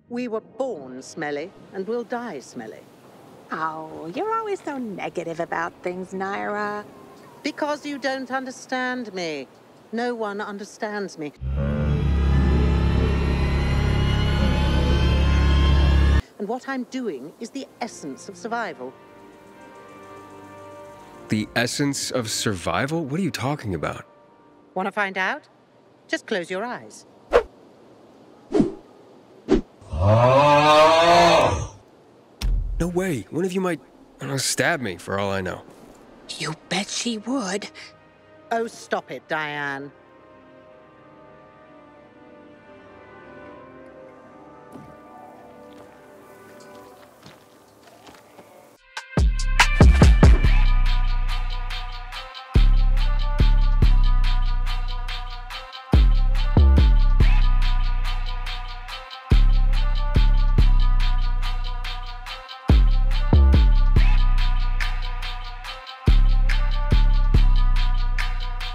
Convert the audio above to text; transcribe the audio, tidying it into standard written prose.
We were born smelly, and we'll die smelly. Oh, you're always so negative about things, Naira. Because you don't understand me. No one understands me. And what I'm doing is the essence of survival. The essence of survival? What are you talking about? Want to find out? Just close your eyes. No way. One of you might, I don't know, stab me for all I know. You bet she would. Oh, stop it, Diane.